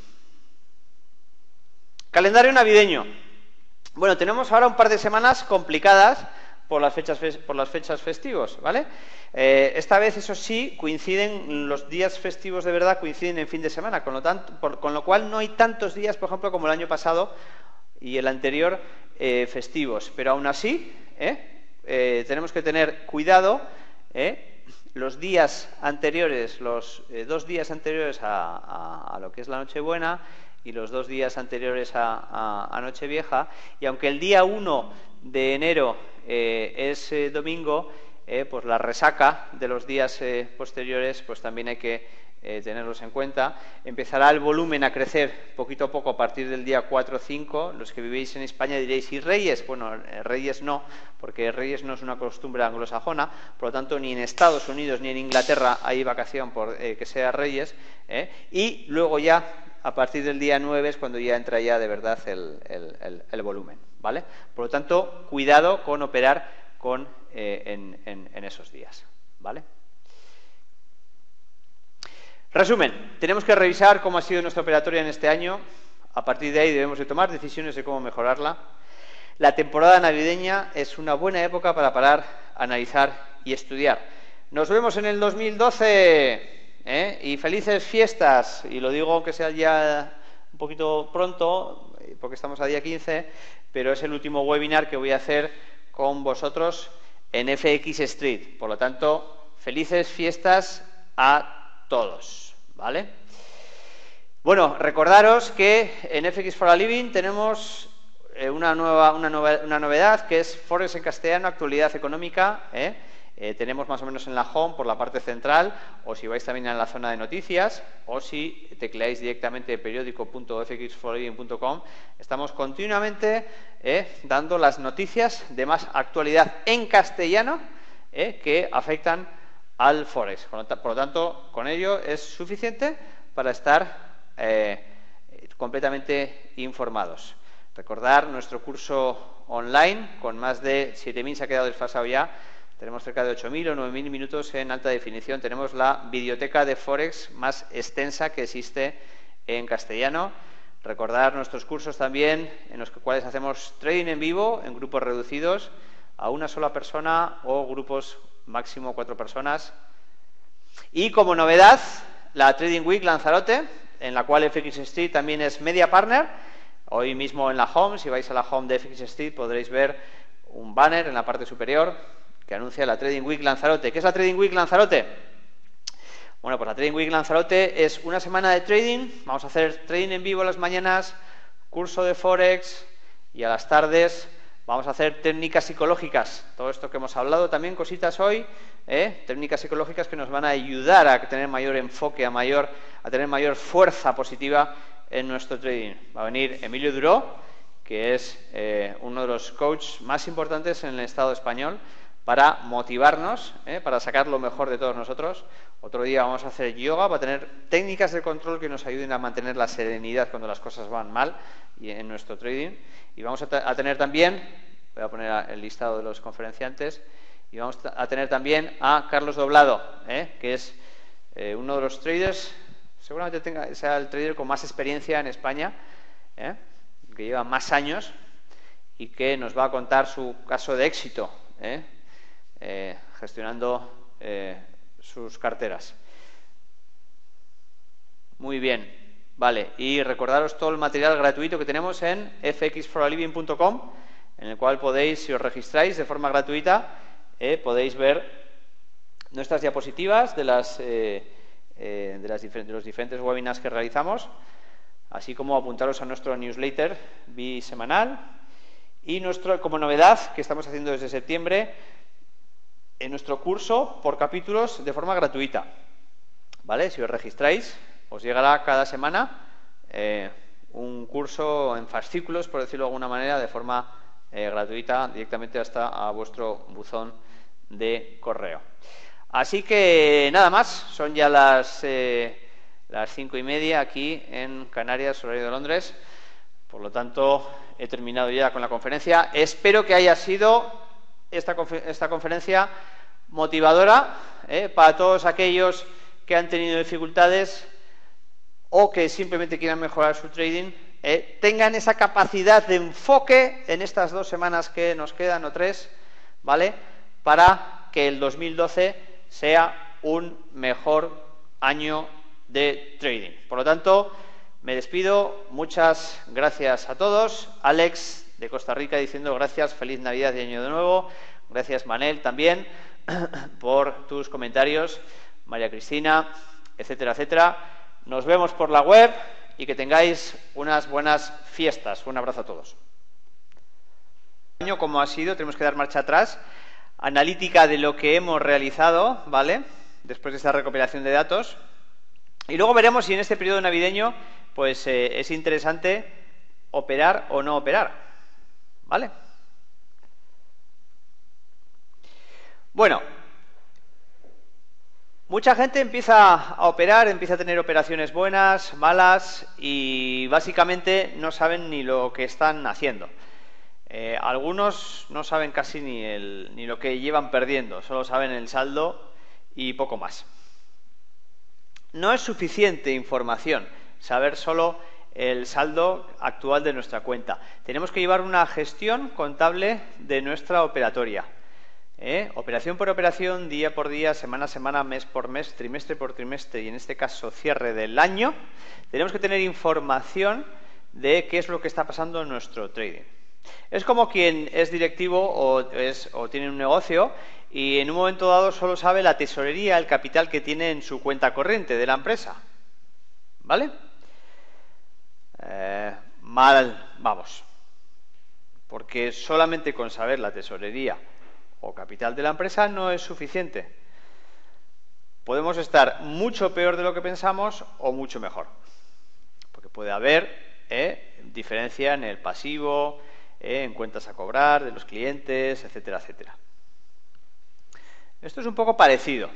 Calendario navideño. Bueno, tenemos ahora un par de semanas complicadas por las fechas festivos, ¿vale? Esta vez, eso sí, coinciden, los días festivos de verdad coinciden en fin de semana, con lo cual no hay tantos días, por ejemplo, como el año pasado y el anterior festivos. Pero aún así, tenemos que tener cuidado, los días anteriores, los 2 días anteriores a lo que es la Nochebuena y los 2 días anteriores a Nochevieja, y aunque el día 1 de enero es domingo, pues la resaca de los días posteriores pues también hay que tenerlos en cuenta. Empezará el volumen a crecer poquito a poco a partir del día 4 o 5. Los que vivís en España diréis, ¿y Reyes? Bueno, Reyes no, porque Reyes no es una costumbre anglosajona, por lo tanto ni en Estados Unidos ni en Inglaterra hay vacación por que sea Reyes, y luego ya a partir del día 9 es cuando ya entra ya de verdad el volumen, ¿vale? Por lo tanto, cuidado con operar en esos días, ¿vale? Resumen, tenemos que revisar cómo ha sido nuestra operatoria en este año. A partir de ahí debemos de tomar decisiones de cómo mejorarla. La temporada navideña es una buena época para parar, analizar y estudiar. Nos vemos en el 2012. Y felices fiestas, y lo digo aunque sea ya un poquito pronto, porque estamos a día 15, pero es el último webinar que voy a hacer con vosotros en FX Street. Por lo tanto, felices fiestas a todos, ¿vale? Bueno, recordaros que en FX for a Living tenemos una novedad, que es Forex en castellano, actualidad económica, tenemos más o menos en la home por la parte central, o si vais también a la zona de noticias, o si tecleáis directamente periódico.fxforliving.com, estamos continuamente dando las noticias de más actualidad en castellano que afectan al Forex. Por lo tanto, con ello es suficiente para estar completamente informados. Recordar nuestro curso online, con más de 7.000 se ha quedado desfasado ya. Tenemos cerca de 8.000 o 9.000 minutos en alta definición. Tenemos la biblioteca de Forex más extensa que existe en castellano. Recordar nuestros cursos también, en los cuales hacemos trading en vivo, en grupos reducidos, a una sola persona o grupos máximo 4 personas. Y como novedad, la Trading Week Lanzarote, en la cual FX Street también es media partner. Hoy mismo en la home, si vais a la home de FX Street, podréis ver un banner en la parte superior que anuncia la Trading Week Lanzarote. ¿Qué es la Trading Week Lanzarote? Bueno, pues la Trading Week Lanzarote es una semana de trading. Vamos a hacer trading en vivo a las mañanas, curso de Forex, y a las tardes vamos a hacer técnicas psicológicas. Todo esto que hemos hablado también, cositas hoy, técnicas psicológicas que nos van a ayudar a tener mayor enfoque, a tener mayor fuerza positiva en nuestro trading. Va a venir Emilio Duró, que es uno de los coaches más importantes en el Estado español, para motivarnos, para sacar lo mejor de todos nosotros. Otro día vamos a hacer yoga para tener técnicas de control que nos ayuden a mantener la serenidad cuando las cosas van mal y en nuestro trading. Y vamos a tener también, voy a poner el listado de los conferenciantes, y vamos a tener también a Carlos Doblado, que es uno de los traders, seguramente sea el trader con más experiencia en España, que lleva más años y que nos va a contar su caso de éxito, gestionando sus carteras. Muy bien, vale, y recordaros todo el material gratuito que tenemos en fxforaliving.com, en el cual podéis, si os registráis de forma gratuita, podéis ver nuestras diapositivas de las de los diferentes webinars que realizamos, así como apuntaros a nuestro newsletter bisemanal y como novedad que estamos haciendo desde septiembre, en nuestro curso por capítulos de forma gratuita, ¿vale? Si os registráis, os llegará cada semana un curso en fascículos, por decirlo de alguna manera, de forma gratuita, directamente hasta a vuestro buzón de correo. Así que nada más, son ya las 5:30 aquí en Canarias, horario de Londres. Por lo tanto, he terminado ya con la conferencia. Espero que haya sido esta conferencia motivadora para todos aquellos que han tenido dificultades o que simplemente quieran mejorar su trading, tengan esa capacidad de enfoque en estas 2 semanas que nos quedan, o 3, ¿vale?, para que el 2012 sea un mejor año de trading. Por lo tanto, me despido. Muchas gracias a todos. Alex, de Costa Rica, diciendo gracias, feliz Navidad y Año de Nuevo. Gracias, Manel, también, por tus comentarios. María Cristina, etcétera, etcétera. Nos vemos por la web y que tengáis unas buenas fiestas. Un abrazo a todos. Como ha sido, tenemos que dar marcha atrás. Analítica de lo que hemos realizado, ¿vale?, después de esta recopilación de datos. Y luego veremos si en este periodo navideño pues es interesante operar o no operar, ¿vale? Bueno, mucha gente empieza a operar, empieza a tener operaciones buenas, malas, y básicamente no saben ni lo que están haciendo. Algunos no saben casi ni lo que llevan perdiendo, solo saben el saldo y poco más. No es suficiente información saber solo el saldo actual de nuestra cuenta. Tenemos que llevar una gestión contable de nuestra operatoria. Operación por operación, día por día, semana a semana, mes por mes, trimestre por trimestre y en este caso cierre del año. Tenemos que tener información de qué es lo que está pasando en nuestro trading. Es como quien es directivo o tiene un negocio y en un momento dado solo sabe la tesorería, el capital que tiene en su cuenta corriente de la empresa, ¿vale? Mal, vamos, porque solamente con saber la tesorería o capital de la empresa no es suficiente. Podemos estar mucho peor de lo que pensamos o mucho mejor, porque puede haber diferencia en el pasivo, en cuentas a cobrar de los clientes, etcétera, etcétera. Esto es un poco parecido.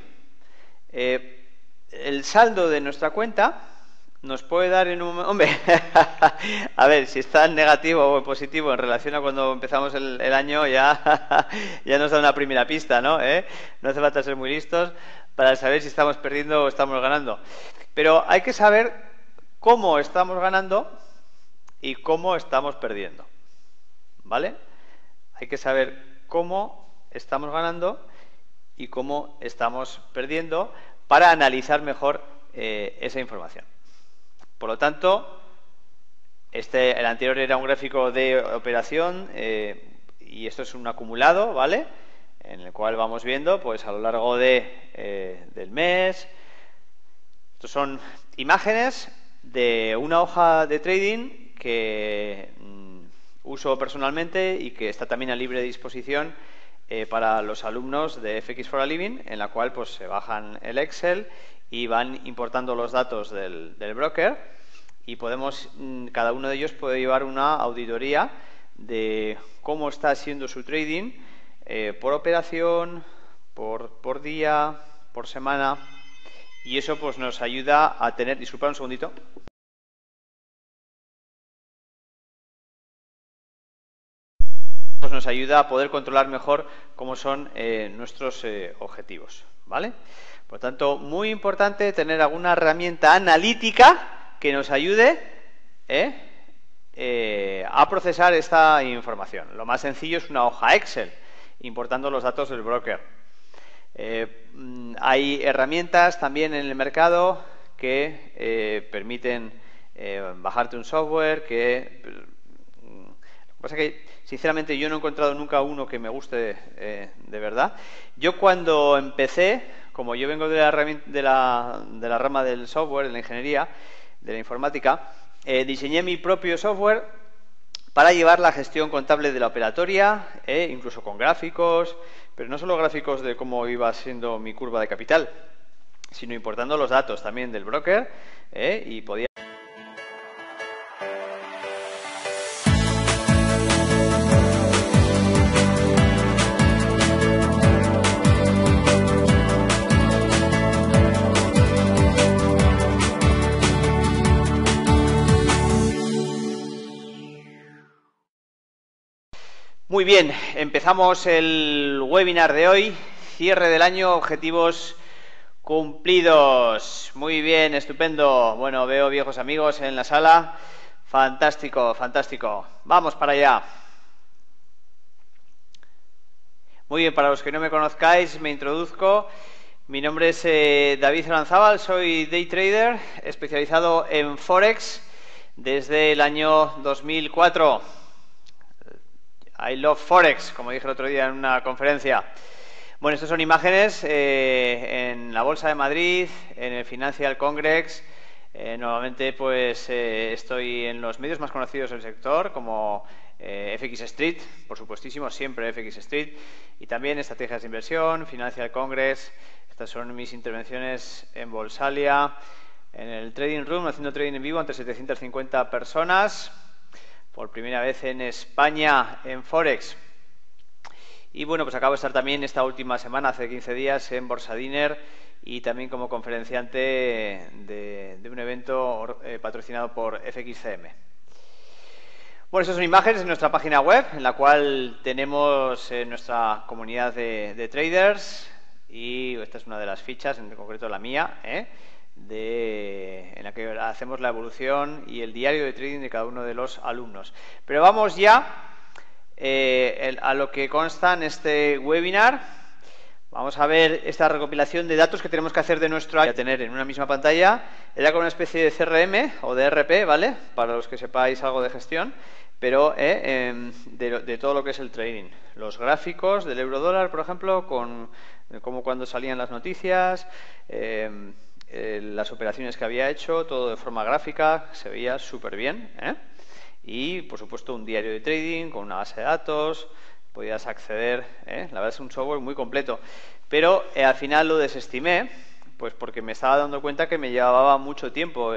El saldo de nuestra cuenta nos puede dar en un... Hombre, a ver, si está en negativo o en positivo en relación a cuando empezamos el año, ya nos da una primera pista, ¿no? No hace falta ser muy listos para saber si estamos perdiendo o estamos ganando. Pero hay que saber cómo estamos ganando y cómo estamos perdiendo, ¿vale? Hay que saber cómo estamos ganando y cómo estamos perdiendo para analizar mejor esa información. Por lo tanto, el anterior era un gráfico de operación y esto es un acumulado, ¿vale?, en el cual vamos viendo pues a lo largo del mes. Estos son imágenes de una hoja de trading que uso personalmente y que está también a libre disposición para los alumnos de FX for a Living, en la cual pues se bajan el Excel y van importando los datos del broker y cada uno de ellos puede llevar una auditoría de cómo está siendo su trading por operación, por día, por semana, y eso pues nos ayuda a tener... Disculpad un segundito. Nos ayuda a poder controlar mejor cómo son nuestros objetivos, ¿vale? Por lo tanto, muy importante tener alguna herramienta analítica que nos ayude a procesar esta información. Lo más sencillo es una hoja Excel, importando los datos del broker. Hay herramientas también en el mercado que permiten bajarte un software que... Lo que pasa es que, sinceramente, yo no he encontrado nunca uno que me guste de verdad. Yo cuando empecé como yo vengo de la rama del software, de la ingeniería, de la informática, diseñé mi propio software para llevar la gestión contable de la operatoria, incluso con gráficos, pero no solo gráficos de cómo iba siendo mi curva de capital, sino importando los datos también del broker, y podía... Muy bien, empezamos el webinar de hoy, cierre del año, objetivos cumplidos. Muy bien, estupendo. Bueno, veo viejos amigos en la sala. Fantástico, fantástico. Vamos para allá. Muy bien, para los que no me conozcáis, me introduzco. Mi nombre es David Aranzábal, soy day trader especializado en Forex desde el año 2004. I love Forex, como dije el otro día en una conferencia. Bueno, estas son imágenes en la Bolsa de Madrid, en el Financial Congress. Normalmente pues estoy en los medios más conocidos del sector, como FX Street, por supuestísimo, siempre FX Street, y también estrategias de inversión, Financial Congress. Estas son mis intervenciones en Bolsalia, en el Trading Room, haciendo trading en vivo ante 750 personas. Por primera vez en España en Forex. Y bueno, pues acabo de estar también esta última semana, hace 15 días, en Borsadiner y también como conferenciante de un evento patrocinado por FXCM. Bueno, estas son imágenes de nuestra página web, en la cual tenemos nuestra comunidad de traders, y esta es una de las fichas, en concreto la mía, en la que hacemos la evolución y el diario de trading de cada uno de los alumnos. Pero vamos ya a lo que consta en este webinar. Vamos a ver esta recopilación de datos que tenemos que hacer de nuestro año. Voy a tener en una misma pantalla, era como una especie de CRM o de ERP, ¿vale? Para los que sepáis algo de gestión, pero de todo lo que es el trading. Los gráficos del euro-dólar, por ejemplo, como cuando salían las noticias, las operaciones que había hecho, todo de forma gráfica, se veía súper bien, y por supuesto un diario de trading con una base de datos, podías acceder, la verdad es un software muy completo, pero al final lo desestimé, pues porque me estaba dando cuenta que me llevaba mucho tiempo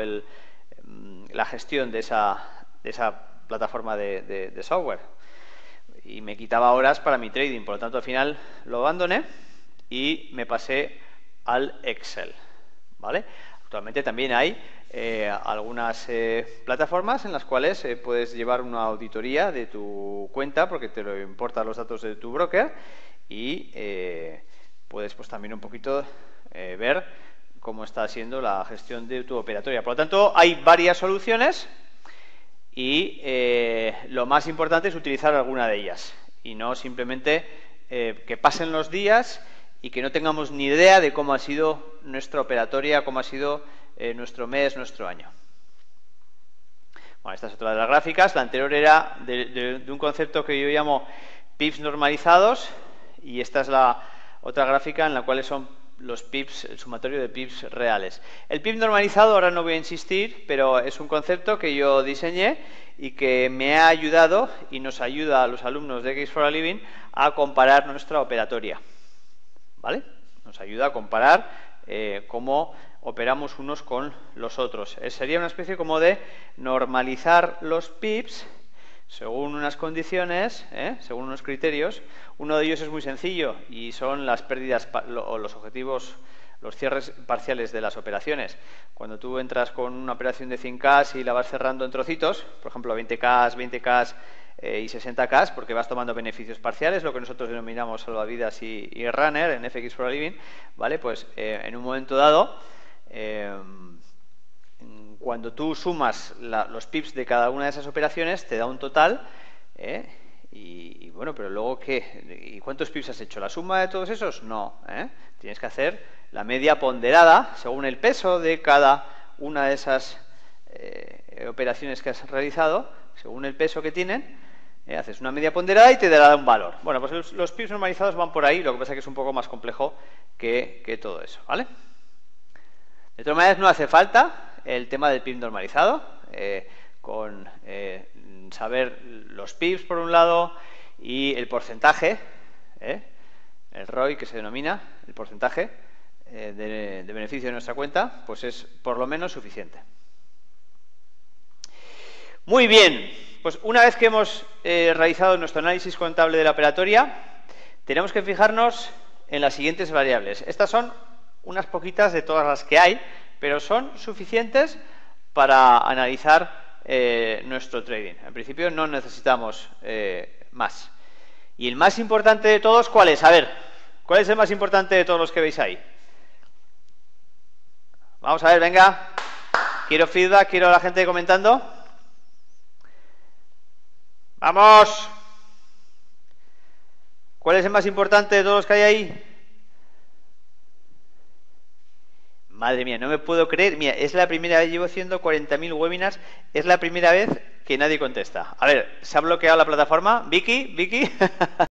la gestión de esa plataforma de software, y me quitaba horas para mi trading. Por lo tanto, al final lo abandoné y me pasé al Excel. ¿Vale? Actualmente también hay algunas plataformas en las cuales puedes llevar una auditoría de tu cuenta, porque te lo importan los datos de tu broker, y puedes pues también un poquito ver cómo está siendo la gestión de tu operatoria. Por lo tanto, hay varias soluciones y lo más importante es utilizar alguna de ellas y no simplemente que pasen los días y que no tengamos ni idea de cómo ha sido nuestra operatoria, cómo ha sido nuestro mes, nuestro año. Bueno, esta es otra de las gráficas. La anterior era de un concepto que yo llamo pips normalizados, y esta es la otra gráfica en la cual son los pips, el sumatorio de pips reales. El pip normalizado, ahora no voy a insistir, pero es un concepto que yo diseñé y que me ha ayudado y nos ayuda a los alumnos de X for a Living a comparar nuestra operatoria. ¿Vale? Nos ayuda a comparar cómo operamos unos con los otros. Sería una especie como de normalizar los pips según unas condiciones, según unos criterios. Uno de ellos es muy sencillo y son las pérdidas o los objetivos, los cierres parciales de las operaciones. Cuando tú entras con una operación de 100K y la vas cerrando en trocitos, por ejemplo 20K, 20K y 60K, porque vas tomando beneficios parciales, lo que nosotros denominamos salvavidas y runner en FX for a Living, ¿vale? Pues en un momento dado, cuando tú sumas los pips de cada una de esas operaciones, te da un total, y bueno, pero luego ¿qué? ¿Y cuántos pips has hecho? ¿La suma de todos esos? No, tienes que hacer la media ponderada según el peso de cada una de esas operaciones que has realizado, según el peso que tienen, Haces una media ponderada y te dará un valor. Bueno, pues los pips normalizados van por ahí, lo que pasa es que es un poco más complejo que todo eso, ¿vale? De todas maneras, no hace falta el tema del pip normalizado, con saber los pips por un lado y el porcentaje, el ROI que se denomina, el porcentaje de beneficio de nuestra cuenta, pues es por lo menos suficiente. Muy bien, pues una vez que hemos realizado nuestro análisis contable de la operatoria, tenemos que fijarnos en las siguientes variables. Estas son unas poquitas de todas las que hay, pero son suficientes para analizar nuestro trading. En principio no necesitamos más. Y el más importante de todos, ¿cuál es? A ver, ¿cuál es el más importante de todos los que veis ahí? Vamos a ver, venga. Quiero feedback, quiero a la gente comentando. ¡Vamos! ¿Cuál es el más importante de todos los que hay ahí? Madre mía, no me puedo creer. Mira, es la primera vez, llevo haciendo 40.000 webinars, es la primera vez que nadie contesta. A ver, ¿se ha bloqueado la plataforma? ¿Vicky?